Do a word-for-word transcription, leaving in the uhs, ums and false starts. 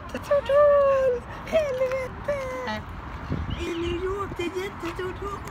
jättestort hål! Helvete! I New York, det är jättestort hål!